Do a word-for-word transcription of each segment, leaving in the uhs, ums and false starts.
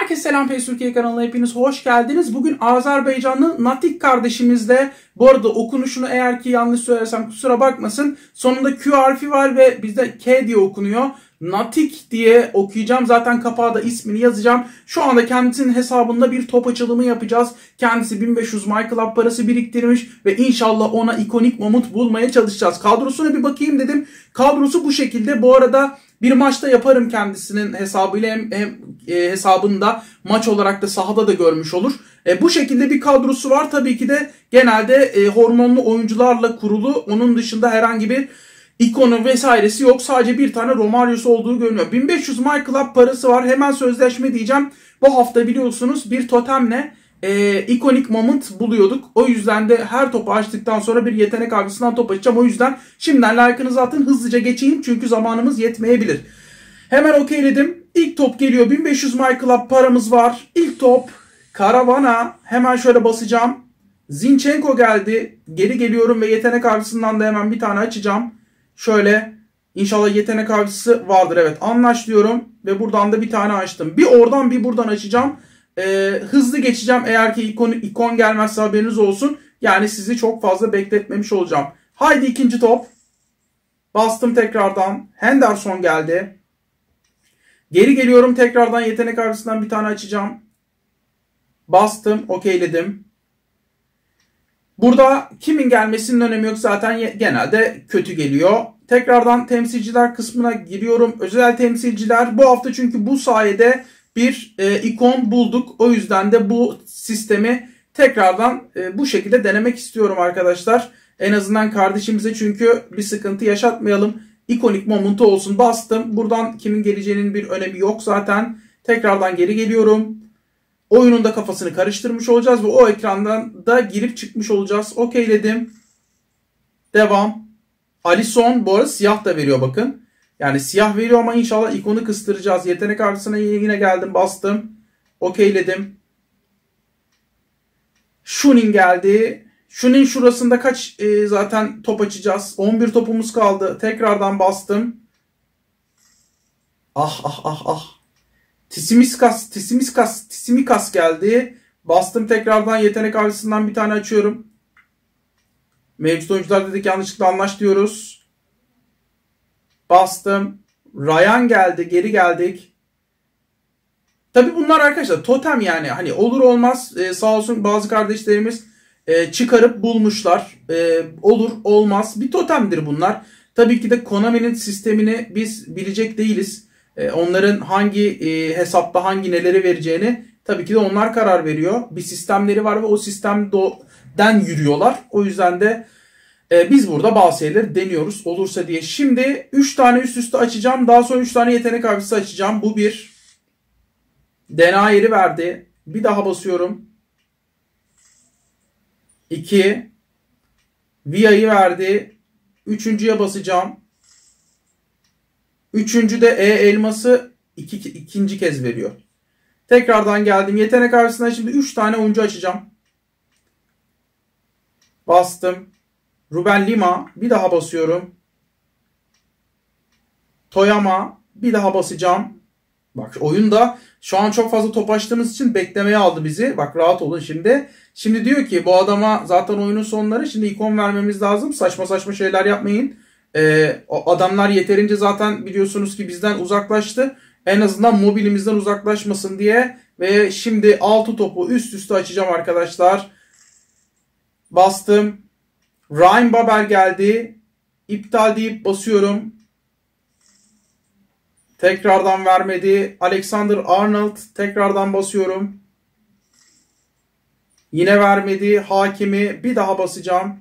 Herkese selam, P E S Türkiye kanalına hepiniz hoş geldiniz. Bugün Azerbaycanlı Natik kardeşimizle, bu arada okunuşunu eğer ki yanlış söylersem kusura bakmasın, sonunda Q harfi var ve bizde K diye okunuyor. Natik diye okuyacağım. Zaten kapağa da ismini yazacağım. Şu anda kendisinin hesabında bir top açılımı yapacağız. Kendisi bin beş yüz MyClub parası biriktirmiş ve inşallah ona ikonik moment bulmaya çalışacağız. Kadrosuna bir bakayım dedim. Kadrosu bu şekilde. Bu arada bir maçta yaparım kendisinin hesabıyla, hem, hem e, hesabında maç olarak da sahada da görmüş olur. E, bu şekilde bir kadrosu var. Tabii ki de genelde e, hormonlu oyuncularla kurulu. Onun dışında herhangi bir ikonu vesairesi yok. Sadece bir tane Romario'su olduğu görünüyor. bin beş yüz MyClub parası var. Hemen sözleşme diyeceğim. Bu hafta biliyorsunuz bir totemle e, ikonik moment buluyorduk. O yüzden de her topu açtıktan sonra bir yetenek avcısından top açacağım. O yüzden şimdiden like'ınızı atın, hızlıca geçeyim çünkü zamanımız yetmeyebilir. Hemen okeyledim. İlk top geliyor. bin beş yüz MyClub paramız var. İlk top Karavana. Hemen şöyle basacağım. Zinchenko geldi. Geri geliyorum ve yetenek avcısından da hemen bir tane açacağım. Şöyle, inşallah yetenek avcısı vardır. Evet, anlaş diyorum ve buradan da bir tane açtım. Bir oradan bir buradan açacağım. Ee, hızlı geçeceğim eğer ki ikon, ikon gelmezse haberiniz olsun. Yani sizi çok fazla bekletmemiş olacağım. Haydi ikinci top. Bastım tekrardan. Henderson geldi. Geri geliyorum tekrardan, yetenek avcısından bir tane açacağım. Bastım, okeyledim. Burada kimin gelmesinin önemi yok, zaten genelde kötü geliyor. Tekrardan temsilciler kısmına giriyorum. Özel temsilciler bu hafta, çünkü bu sayede bir e, ikon bulduk. O yüzden de bu sistemi tekrardan e, bu şekilde denemek istiyorum arkadaşlar. En azından kardeşimize, çünkü bir sıkıntı yaşatmayalım. İkonik momentu olsun. Bastım. Buradan kimin geleceğinin bir önemi yok zaten. Tekrardan geri geliyorum. Oyunun da kafasını karıştırmış olacağız ve o ekrandan da girip çıkmış olacağız. Okeyledim. Devam. Alisson bu arada siyah da veriyor bakın. Yani siyah veriyor ama inşallah ikonu kıstıracağız. Yetenek avcısına yine geldim, bastım. Okeyledim. Shunin geldi. Shunin şurasında kaç e, zaten top açacağız. on bir topumuz kaldı. Tekrardan bastım. Ah ah ah ah. Tisimikas, Tisimikas, Tisimikas geldi. Bastım tekrardan, yetenek avcısından bir tane açıyorum. Mevcut oyuncular dedik, yanlışlıkla anlaş diyoruz. Bastım. Ryan geldi, geri geldik. Tabi bunlar arkadaşlar totem, yani hani olur olmaz, ee, sağ olsun bazı kardeşlerimiz e, çıkarıp bulmuşlar. E, olur olmaz bir totemdir bunlar. Tabii ki de Konami'nin sistemini biz bilecek değiliz. Onların hangi e, hesapta hangi neleri vereceğini tabii ki de onlar karar veriyor. Bir sistemleri var ve o sistemden yürüyorlar. O yüzden de e, biz burada bazı şeyleri deniyoruz olursa diye. Şimdi üç tane üst üste açacağım. Daha sonra üç tane yetenek avcısı açacağım. Bu bir. D N A yeri verdi. Bir daha basıyorum. iki. Via'yı verdi. Üçüncüye basacağım. Üçüncü de E elması iki, ikinci kez veriyor. Tekrardan geldim. Yetenek avcısına şimdi üç tane oyuncu açacağım. Bastım. Ruben Lima. Bir daha basıyorum. Toyama. Bir daha basacağım. Bak oyunda şu an çok fazla top açtığımız için beklemeye aldı bizi. Bak rahat olun şimdi. Şimdi diyor ki bu adama zaten oyunun sonları. Şimdi ikon vermemiz lazım. Saçma saçma şeyler yapmayın. Ee, adamlar yeterince zaten biliyorsunuz ki bizden uzaklaştı. En azından mobilimizden uzaklaşmasın diye. Ve şimdi altı topu üst üste açacağım arkadaşlar. Bastım. Ryan Babel geldi. İptal deyip basıyorum. Tekrardan vermedi. Alexander Arnold. Tekrardan basıyorum. Yine vermedi. Hakimi bir daha basacağım.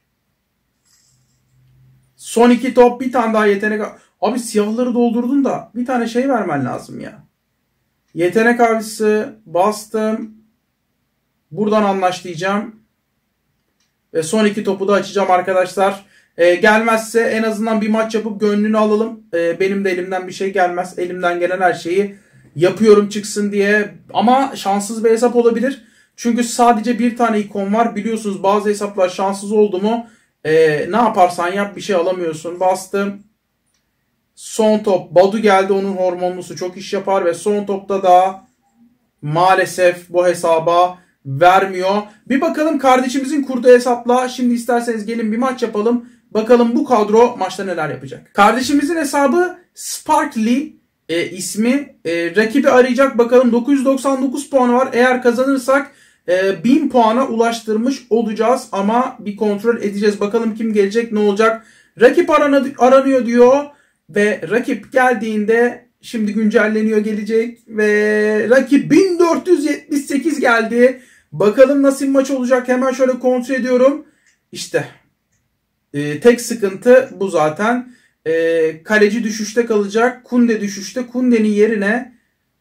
Son iki top, bir tane daha yetenek. Abi siyahları doldurdun da bir tane şey vermen lazım ya. Yetenek avcısı bastım. Buradan anlaş diyeceğim. Ve son iki topu da açacağım arkadaşlar. Ee, gelmezse en azından bir maç yapıp gönlünü alalım. Ee, benim de elimden bir şey gelmez. Elimden gelen her şeyi yapıyorum çıksın diye. Ama şanssız bir hesap olabilir. Çünkü sadece bir tane ikon var. Biliyorsunuz bazı hesaplar şanssız oldu mu Ee, ne yaparsan yap bir şey alamıyorsun. Bastım. Son top. Badu geldi, onun hormonlusu çok iş yapar ve son topta da maalesef bu hesaba vermiyor. Bir bakalım kardeşimizin kurduğu hesapla. Şimdi isterseniz gelin bir maç yapalım. Bakalım bu kadro maçta neler yapacak. Kardeşimizin hesabı Sparkly e, ismi. E, rakibi arayacak. Bakalım dokuz yüz doksan dokuz puanı var. Eğer kazanırsak e, bin puana ulaştırmış olacağız. Ama bir kontrol edeceğiz. Bakalım kim gelecek, ne olacak. Rakip aranıyor diyor. Ve rakip geldiğinde şimdi güncelleniyor, gelecek. Ve rakip bin dört yüz yetmiş sekiz geldi. Bakalım nasıl bir maç olacak. Hemen şöyle kontrol ediyorum. İşte e, tek sıkıntı bu zaten. E, kaleci düşüşte kalacak. Kunde düşüşte. Kunde'nin yerine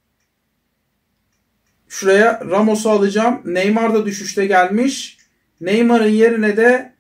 şuraya Ramos'u alacağım. Neymar da düşüşte gelmiş. Neymar'ın yerine de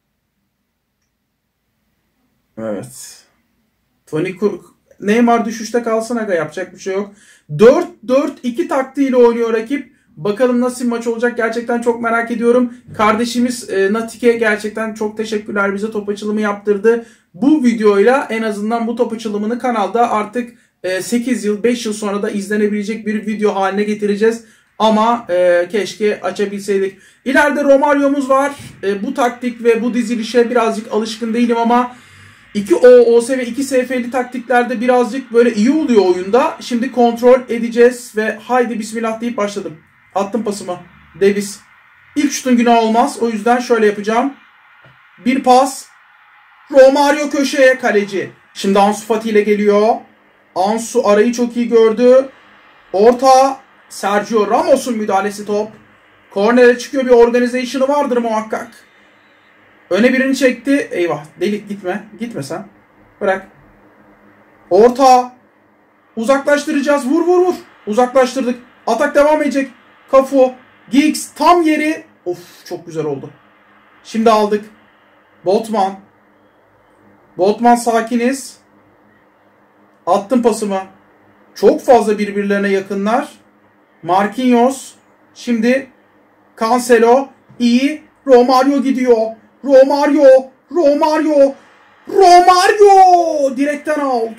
evet, Toni Kroos. Neymar düşüşte kalsın aga, yapacak bir şey yok. dört dört iki taktiğiyle oynuyor rakip. Bakalım nasıl bir maç olacak, gerçekten çok merak ediyorum. Kardeşimiz e, Natik'e gerçekten çok teşekkürler, bize top açılımı yaptırdı. Bu videoyla en azından bu top açılımını kanalda artık e, sekiz yıl beş yıl sonra da izlenebilecek bir video haline getireceğiz. Ama e, keşke açabilseydik. İleride Romario'muz var. E, bu taktik ve bu dizilişe birazcık alışkın değilim ama iki O O S ve iki S F'li taktiklerde birazcık böyle iyi oluyor oyunda. Şimdi kontrol edeceğiz ve haydi bismillah deyip başladım. Attım pasımı. Davis. İlk şutun günah olmaz. O yüzden şöyle yapacağım. Bir pas. Romario köşeye, kaleci. Şimdi Ansu Fati ile geliyor. Ansu arayı çok iyi gördü. Orta. Sergio Ramos'un müdahalesi top. Kornere çıkıyor, bir organization'ı vardır muhakkak. Öne birini çekti. Eyvah. Delik, gitme. Gitme sen. Bırak. Orta. Uzaklaştıracağız. Vur vur vur. Uzaklaştırdık. Atak devam edecek. Cafu. Giggs. Tam yeri. Of, çok güzel oldu. Şimdi aldık. Botman. Botman, sakiniz. Attım pasımı. Çok fazla birbirlerine yakınlar. Marquinhos. Şimdi Cancelo. İyi. Romario gidiyor. Romario. Romario. Romario. Direkten out.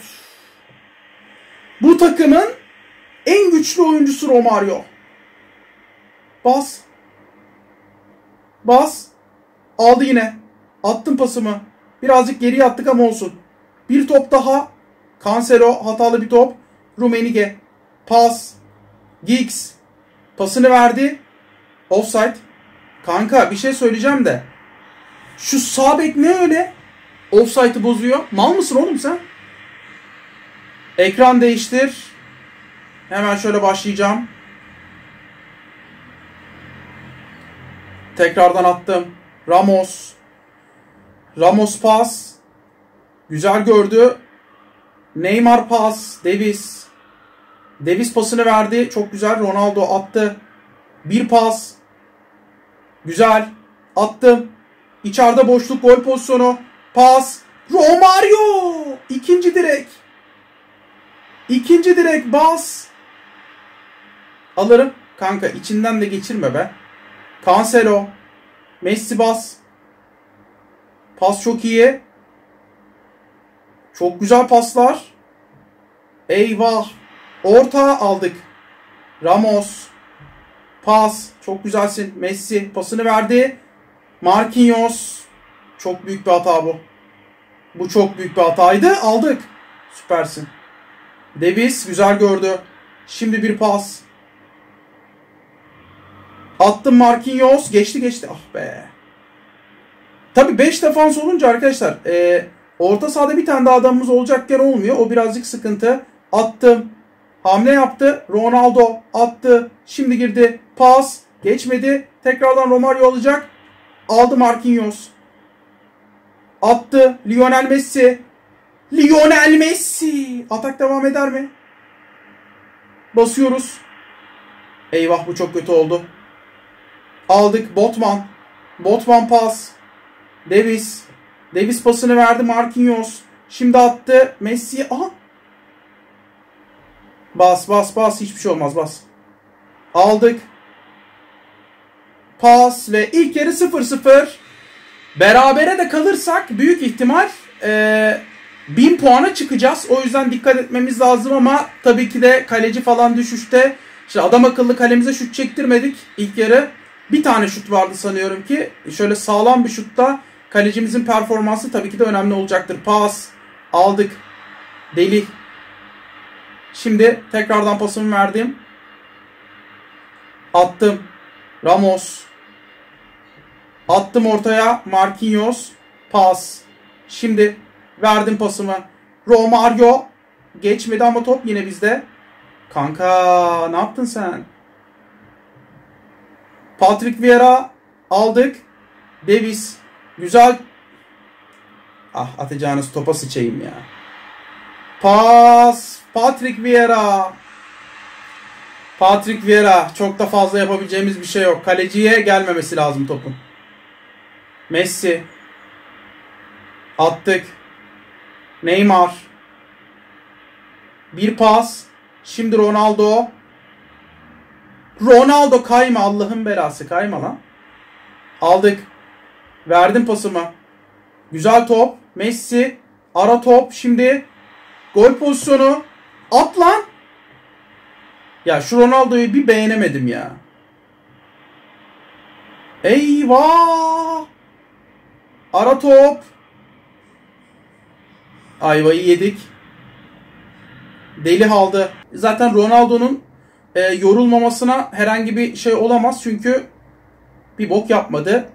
Bu takımın en güçlü oyuncusu Romario. Bas. Bas. Aldı yine. Attım pasımı. Birazcık geriye attık ama olsun. Bir top daha. Cancelo, hatalı bir top. Rummenigge. Pas. Giggs. Pasını verdi. Offside. Kanka bir şey söyleyeceğim de. Şu sağ bek ne öyle? Offside'ı bozuyor. Mal mısın oğlum sen? Ekran değiştir. Hemen şöyle başlayacağım. Tekrardan attım. Ramos. Ramos pas. Güzel gördü. Neymar pas. Davis. Davis pasını verdi. Çok güzel. Ronaldo attı. Bir pas. Güzel. Attım. İçeride boşluk, gol pozisyonu. Pas. Romario. İkinci direk. İkinci direk, bas. Alırım. Kanka içinden de geçirme be. Cancelo. Messi bas. Pas çok iyi. Çok güzel paslar. Eyvah. Orta aldık. Ramos. Pas. Çok güzelsin. Messi pasını verdi. Marquinhos. Çok büyük bir hata bu. Bu çok büyük bir hataydı. Aldık. Süpersin. Davis güzel gördü. Şimdi bir pas. Attım Marquinhos. Geçti geçti. Ah be. Tabii beş defans olunca arkadaşlar e, orta sahada bir tane daha adamımız olacakken olmuyor. O birazcık sıkıntı. Attım. Hamle yaptı. Ronaldo attı. Şimdi girdi. Pas. Geçmedi. Tekrardan Romario alacak. Aldı Marquinhos. Attı. Lionel Messi. Lionel Messi. Atak devam eder mi? Basıyoruz. Eyvah, bu çok kötü oldu. Aldık. Botman. Botman pas. Davis. Davis pasını verdi Marquinhos. Şimdi attı. Messi. Aha. Bas bas bas. Hiçbir şey olmaz, bas. Aldık. Pas ve ilk yarı sıfır sıfır. Berabere de kalırsak büyük ihtimal e, bin puana çıkacağız. O yüzden dikkat etmemiz lazım ama tabii ki de kaleci falan düşüşte. Şimdi adam akıllı kalemize şut çektirmedik ilk yarı. Bir tane şut vardı sanıyorum ki. Şöyle sağlam bir şutta kalecimizin performansı tabii ki de önemli olacaktır. Pas aldık. Deli. Şimdi tekrardan pasımı verdim. Attım. Ramos. Attım ortaya. Marquinhos. Pas. Şimdi verdim pasımı. Romario. Geçmedi ama top yine bizde. Kanka ne yaptın sen? Patrick Vieira aldık. Davis. Güzel. Ah, atacağınız topa sıçayım ya. Pas. Patrick Vieira. Patrick Vieira. Çok da fazla yapabileceğimiz bir şey yok. Kaleciye gelmemesi lazım topun. Messi. Attık. Neymar. Bir pas. Şimdi Ronaldo. Ronaldo kayma. Allah'ın belası. Kayma lan. Aldık. Verdim pasımı. Güzel top. Messi. Ara top. Şimdi gol pozisyonu. At lan. Ya şu Ronaldo'yu bir beğenemedim ya. Eyvah. Ara top. Ayvayı yedik. Deli halde. Zaten Ronaldo'nun e, yorulmamasına herhangi bir şey olamaz. Çünkü bir bok yapmadı.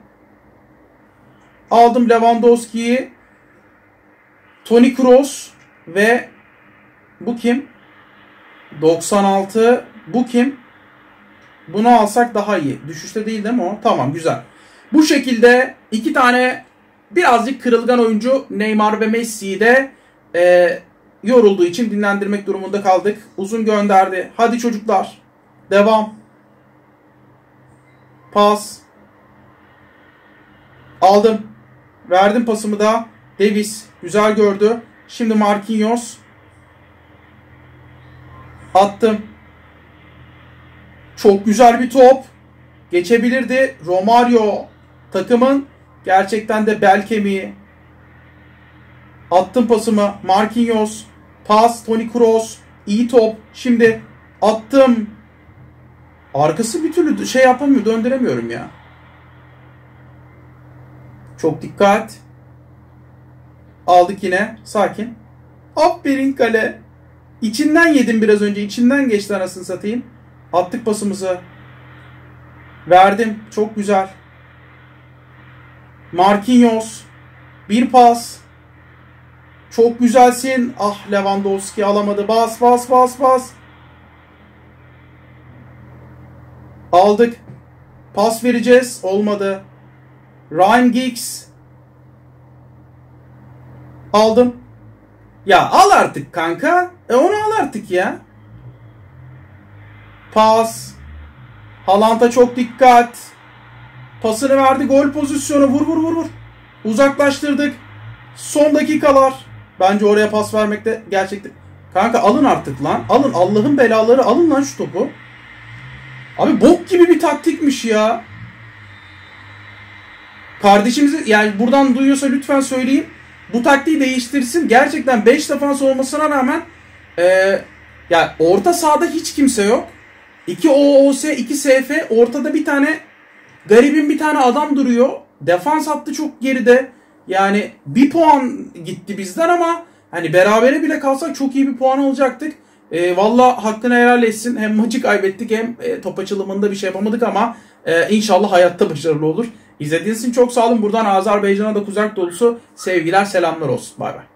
Aldım Lewandowski'yi. Toni Kroos ve bu kim? doksan altı. Bu kim? Bunu alsak daha iyi. Düşüşte değil değil mi o? Tamam, güzel. Bu şekilde iki tane birazcık kırılgan oyuncu Neymar ve Messi'yi de e, yorulduğu için dinlendirmek durumunda kaldık. Uzun gönderdi. Hadi çocuklar. Devam. Pas. Aldım. Verdim pasımı da. Davis. Güzel gördü. Şimdi Marquinhos. Attım. Çok güzel bir top. Geçebilirdi. Romario. Takımın gerçekten de bel kemiği. Attım pasımı. Marquinhos. Pas. Toni Kroos. İyi top. Şimdi attım. Arkası bir türlü şey yapamıyor. Döndüremiyorum ya. Çok dikkat. Aldık yine. Sakin. Aferin kale. İçinden yedim biraz önce. İçinden geçti anasını satayım. Attık pasımızı. Verdim. Çok güzel. Marquinhos. Bir pas. Çok güzelsin. Ah, Lewandowski alamadı. Bas bas bas bas. Aldık. Pas vereceğiz. Olmadı. Ryan Giggs. Aldım. Ya al artık kanka. E onu al artık ya. Pas. Haaland'a çok dikkat. Pasını verdi. Gol pozisyonu. Vur vur vur vur. Uzaklaştırdık. Son dakikalar. Bence oraya pas vermekte gerçekten. Kanka alın artık lan. Alın. Allah'ın belaları. Alın lan şu topu. Abi bok gibi bir taktikmiş ya. Kardeşimizi yani buradan duyuyorsa lütfen söyleyin. Bu taktiği değiştirsin. Gerçekten beş defans olmasına rağmen e, ya orta sahada hiç kimse yok. iki O O S, iki S F. Ortada bir tane garibin bir tane adam duruyor. Defans hattı çok geride. Yani bir puan gitti bizden ama hani berabere bile kalsak çok iyi bir puan olacaktık. E, Valla hakkını helal etsin. Hem maçı kaybettik hem e, top açılımında bir şey yapamadık ama e, inşallah hayatta başarılı olur. İzlediğiniz için çok sağ olun. Buradan Azerbaycan'a da kucak dolusu sevgiler, selamlar olsun. Bay bay.